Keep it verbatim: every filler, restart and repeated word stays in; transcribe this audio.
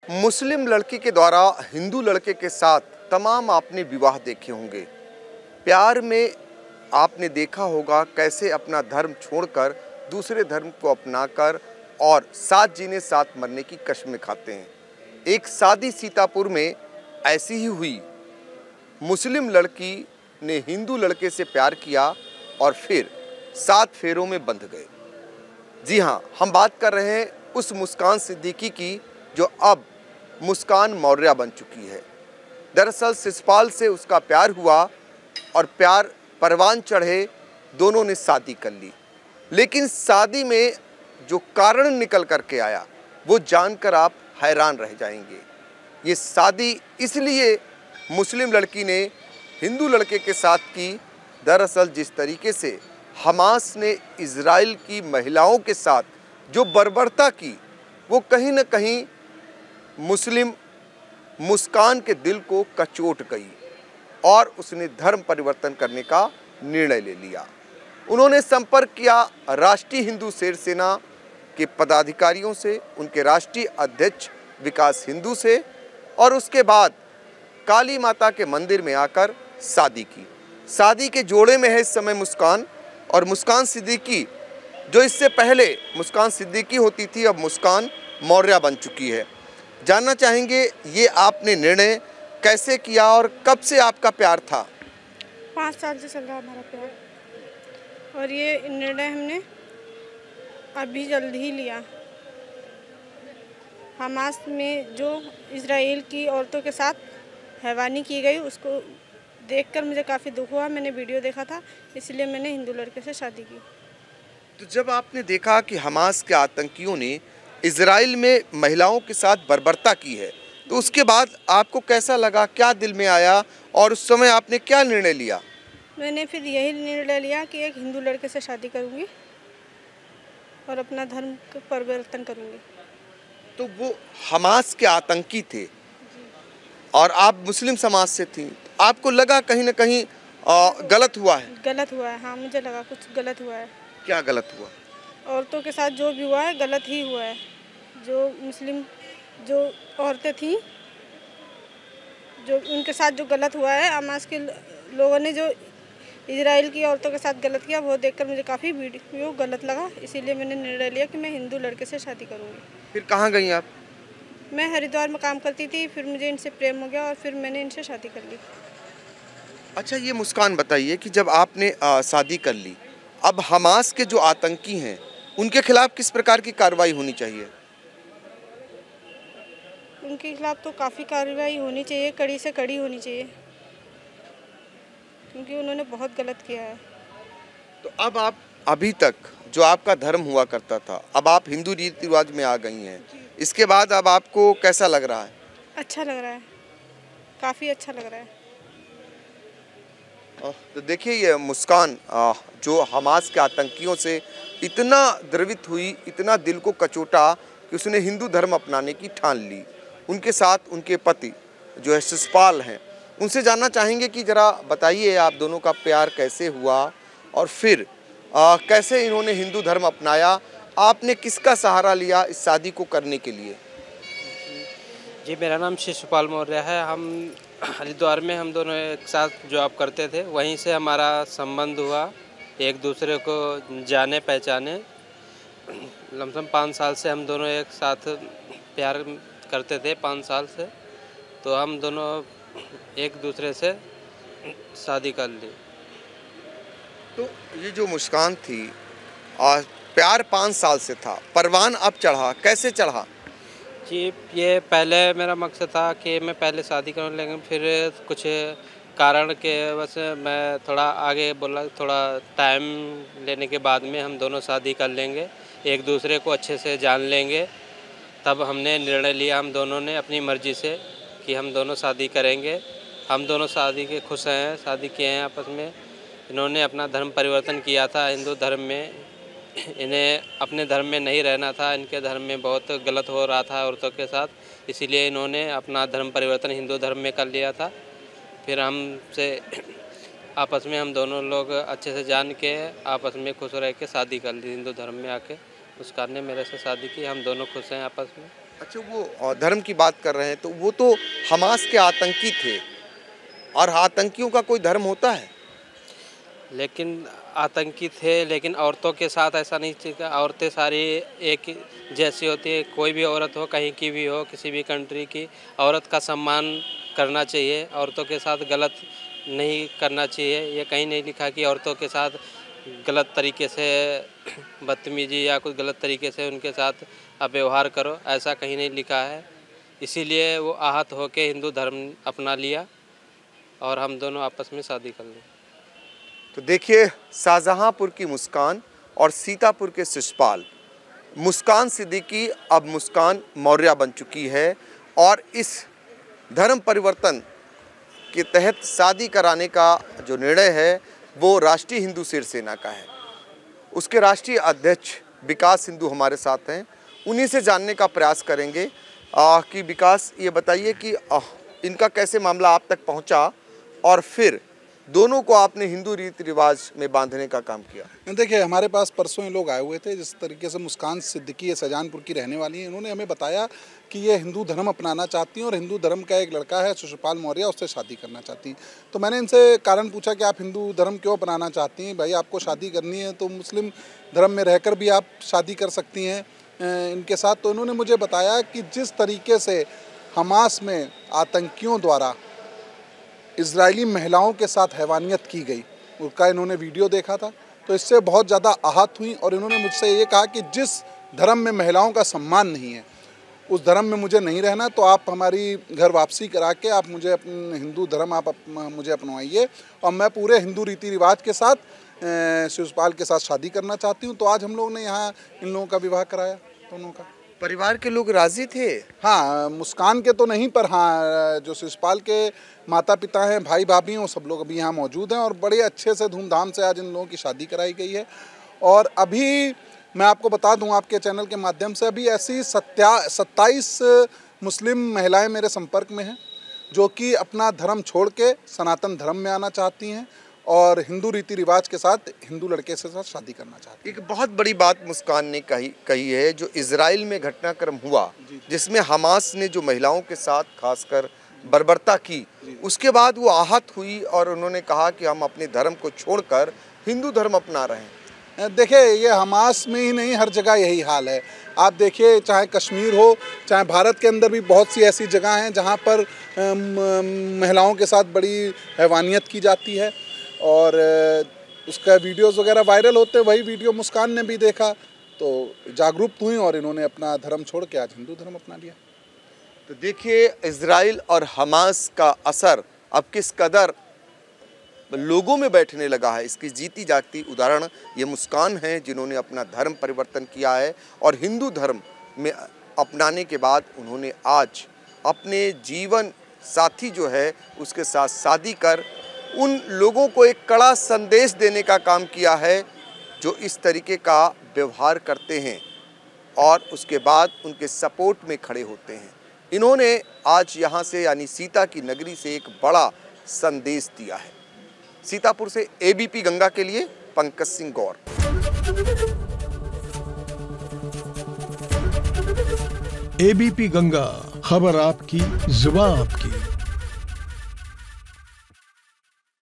मुस्लिम लड़की के द्वारा हिंदू लड़के के साथ तमाम आपने विवाह देखे होंगे। प्यार में आपने देखा होगा कैसे अपना धर्म छोड़कर दूसरे धर्म को अपनाकर और साथ जीने साथ मरने की कस्में खाते हैं। एक शादी सीतापुर में ऐसी ही हुई। मुस्लिम लड़की ने हिंदू लड़के से प्यार किया और फिर सात फेरों में बंध गए। जी हाँ, हम बात कर रहे हैं उस मुस्कान सिद्दीकी की जो अब मुस्कान मौर्य बन चुकी है। दरअसल शिशपाल से उसका प्यार हुआ और प्यार परवान चढ़े, दोनों ने शादी कर ली। लेकिन शादी में जो कारण निकल करके आया वो जानकर आप हैरान रह जाएंगे। ये शादी इसलिए मुस्लिम लड़की ने हिंदू लड़के के साथ की, दरअसल जिस तरीके से हमास ने इजराइल की महिलाओं के साथ जो बर्बरता की वो कहीं न कहीं मुस्लिम मुस्कान के दिल को कचोट गई और उसने धर्म परिवर्तन करने का निर्णय ले लिया। उन्होंने संपर्क किया राष्ट्रीय हिंदू शेर सेना के पदाधिकारियों से, उनके राष्ट्रीय अध्यक्ष विकास हिंदू से, और उसके बाद काली माता के मंदिर में आकर शादी की। शादी के जोड़े में है इस समय मुस्कान और मुस्कान सिद्दीकी, जो इससे पहले मुस्कान सिद्दीकी होती थी, अब मुस्कान मौर्य बन चुकी है। जानना चाहेंगे ये आपने निर्णय कैसे किया और कब से आपका प्यार था? पाँच साल से चल रहा हमारा प्यार और ये निर्णय हमने अभी जल्द ही लिया। हमास में जो इजराइल की औरतों के साथ हैवानी की गई उसको देखकर मुझे काफ़ी दुख हुआ। मैंने वीडियो देखा था, इसलिए मैंने हिंदू लड़के से शादी की। तो जब आपने देखा कि हमास के आतंकियों ने इजराइल में महिलाओं के साथ बर्बरता की है, तो उसके बाद आपको कैसा लगा, क्या दिल में आया और उस समय आपने क्या निर्णय लिया? मैंने फिर यही निर्णय लिया कि एक हिंदू लड़के से शादी करूंगी और अपना धर्म का परिवर्तन करूंगी। तो वो हमास के आतंकी थे और आप मुस्लिम समाज से थी, आपको लगा कहीं ना कहीं आ, गलत हुआ है? गलत हुआ है, हाँ मुझे लगा कुछ गलत हुआ है। क्या गलत हुआ? औरतों के साथ जो भी हुआ है गलत ही हुआ है। जो मुस्लिम जो औरतें थीं, जो उनके साथ जो गलत हुआ है, हमास के लोगों ने जो इजराइल की औरतों के साथ गलत किया, वो देखकर मुझे काफ़ी वीडियो गलत लगा। इसीलिए मैंने निर्णय लिया कि मैं हिंदू लड़के से शादी करूँगी। फिर कहाँ गई आप? मैं हरिद्वार में काम करती थी, फिर मुझे इनसे प्रेम हो गया और फिर मैंने इनसे शादी कर ली। अच्छा, ये मुस्कान बताइए कि जब आपने आ, शादी कर ली, अब हमास के जो आतंकी हैं उनके खिलाफ किस प्रकार की कार्रवाई होनी चाहिए? उनके खिलाफ तो काफ़ी कार्रवाई होनी चाहिए, कड़ी से कड़ी होनी चाहिए, क्योंकि उन्होंने बहुत गलत किया है। तो अब आप अभी तक जो आपका धर्म हुआ करता था, अब आप हिंदू रीति रिवाज में आ गई हैं, इसके बाद अब आपको कैसा लग रहा है? अच्छा लग रहा है, काफ़ी अच्छा लग रहा है। तो देखिए ये मुस्कान जो हमास के आतंकियों से इतना द्रवित हुई, इतना दिल को कचोटा कि उसने हिंदू धर्म अपनाने की ठान ली। उनके साथ उनके पति जो है शिशपाल हैं, उनसे जानना चाहेंगे कि ज़रा बताइए आप दोनों का प्यार कैसे हुआ और फिर आ, कैसे इन्होंने हिंदू धर्म अपनाया, आपने किसका सहारा लिया इस शादी को करने के लिए? जी, मेरा नाम शिशपाल मौर्य है। हम हरिद्वार में हम दोनों एक साथ जॉब करते थे, वहीं से हमारा संबंध हुआ, एक दूसरे को जाने पहचाने। लमसम पाँच साल से हम दोनों एक साथ प्यार करते थे, पाँच साल से। तो हम दोनों एक दूसरे से शादी कर ली। तो ये जो मुस्कान थी, और प्यार पाँच साल से था, परवान अब चढ़ा, कैसे चढ़ा? जी, ये पहले मेरा मकसद था कि मैं पहले शादी करूं, लेकिन फिर कुछ कारण के बस मैं थोड़ा आगे बोला, थोड़ा टाइम लेने के बाद में हम दोनों शादी कर लेंगे, एक दूसरे को अच्छे से जान लेंगे। तब हमने निर्णय लिया हम दोनों ने अपनी मर्ज़ी से कि हम दोनों शादी करेंगे। हम दोनों शादी के खुश हैं, शादी किए हैं आपस में। इन्होंने अपना धर्म परिवर्तन किया था हिंदू धर्म में, इन्हें अपने धर्म में नहीं रहना था, इनके धर्म में बहुत गलत हो रहा था औरतों के साथ, इसीलिए इन्होंने अपना धर्म परिवर्तन हिंदू धर्म में कर लिया था। फिर हमसे आपस में हम दोनों लोग अच्छे से जान के आपस में खुश रह के शादी कर ली हिंदू धर्म में आके। मुस्कान ने मेरे से शादी की, हम दोनों खुश हैं आपस में। अच्छा, वो अ, धर्म की बात कर रहे हैं तो वो तो हमास के आतंकी थे, और आतंकियों का कोई धर्म होता है? लेकिन आतंकी थे, लेकिन औरतों के साथ ऐसा नहीं चाहिए। औरतें सारी एक जैसी होती है, कोई भी औरत हो, कहीं की भी हो, किसी भी कंट्री की, औरत का सम्मान करना चाहिए। औरतों के साथ गलत नहीं करना चाहिए। ये कहीं नहीं लिखा कि औरतों के साथ गलत तरीके से बदतमीजी या कुछ गलत तरीके से उनके साथ आप व्यवहार करो, ऐसा कहीं नहीं लिखा है। इसीलिए वो आहत होकर हिंदू धर्म अपना लिया और हम दोनों आपस में शादी कर ली। तो देखिए, शाहजहांपुर की मुस्कान और सीतापुर के शिषपाल। मुस्कान सिद्दीकी अब मुस्कान मौर्य बन चुकी है, और इस धर्म परिवर्तन के तहत शादी कराने का जो निर्णय है वो राष्ट्रीय हिंदू शिवसेना का है। उसके राष्ट्रीय अध्यक्ष विकास हिंदू हमारे साथ हैं, उन्हीं से जानने का प्रयास करेंगे आ, कि विकास, ये बताइए कि आ, इनका कैसे मामला आप तक पहुंचा, और फिर दोनों को आपने हिंदू रीति रिवाज में बांधने का काम किया। देखिए, हमारे पास परसों ये लोग आए हुए थे, जिस तरीके से मुस्कान सिद्दीकी ये शाहजहांपुर की रहने वाली हैं। इन्होंने हमें बताया कि ये हिंदू धर्म अपनाना चाहती हैं और हिंदू धर्म का एक लड़का है शिषपाल मौर्य, उससे शादी करना चाहती हैं। तो मैंने इनसे कारण पूछा कि आप हिंदू धर्म क्यों अपनाना चाहती हैं? भाई, आपको शादी करनी है तो मुस्लिम धर्म में रहकर भी आप शादी कर सकती हैं इनके साथ। तो इन्होंने मुझे बताया कि जिस तरीके से हमास में आतंकियों द्वारा इजरायली महिलाओं के साथ हैवानियत की गई, उसका इन्होंने वीडियो देखा था, तो इससे बहुत ज़्यादा आहत हुई। और इन्होंने मुझसे ये कहा कि जिस धर्म में महिलाओं का सम्मान नहीं है, उस धर्म में मुझे नहीं रहना, तो आप हमारी घर वापसी करा के आप मुझे अपने हिंदू धर्म आप अप, मुझे अपनवाइए, और मैं पूरे हिंदू रीति रिवाज के साथ शिषपाल के साथ शादी करना चाहती हूँ। तो आज हम लोग ने यहाँ इन लोगों का विवाह कराया, दोनों का। परिवार के लोग राजी थे? हाँ, मुस्कान के तो नहीं, पर हाँ जो शिषपाल के माता पिता हैं, भाई भाभी हैं, वो सब लोग अभी यहाँ मौजूद हैं, और बड़े अच्छे से धूमधाम से आज इन लोगों की शादी कराई गई है। और अभी मैं आपको बता दूं आपके चैनल के माध्यम से, अभी ऐसी सत्या सत्ताईस मुस्लिम महिलाएं मेरे संपर्क में हैं जो कि अपना धर्म छोड़ के सनातन धर्म में आना चाहती हैं और हिंदू रीति रिवाज के साथ हिंदू लड़के से साथ शादी करना चाहती हैं। एक बहुत बड़ी बात मुस्कान ने कही कही है, जो इजराइल में घटनाक्रम हुआ जिसमें हमास ने जो महिलाओं के साथ खासकर बर्बरता की, उसके बाद वो आहत हुई और उन्होंने कहा कि हम अपने धर्म को छोड़कर हिंदू धर्म अपना रहे हैं। देखिए, ये हमास में ही नहीं, हर जगह यही हाल है। आप देखिए, चाहे कश्मीर हो, चाहे भारत के अंदर भी बहुत सी ऐसी जगह हैं जहाँ पर महिलाओं के साथ बड़ी हैवानियत की जाती है, और उसका वीडियोस वगैरह वायरल होते हैं। वही वीडियो मुस्कान ने भी देखा तो जागरूक हुई और इन्होंने अपना धर्म छोड़ के आज हिंदू धर्म अपना लिया। तो देखिए, इजराइल और हमास का असर अब किस कदर लोगों में बैठने लगा है, इसकी जीती जागती उदाहरण ये मुस्कान हैं, जिन्होंने अपना धर्म परिवर्तन किया है और हिंदू धर्म में अपनाने के बाद उन्होंने आज अपने जीवन साथी जो है उसके साथ शादी कर उन लोगों को एक कड़ा संदेश देने का काम किया है जो इस तरीके का व्यवहार करते हैं और उसके बाद उनके सपोर्ट में खड़े होते हैं। इन्होंने आज यहाँ से यानी सीता की नगरी से एक बड़ा संदेश दिया है। सीतापुर से एबीपी गंगा के लिए पंकज सिंह गौर। एबीपी गंगा, खबर आपकी, जुबान आपकी।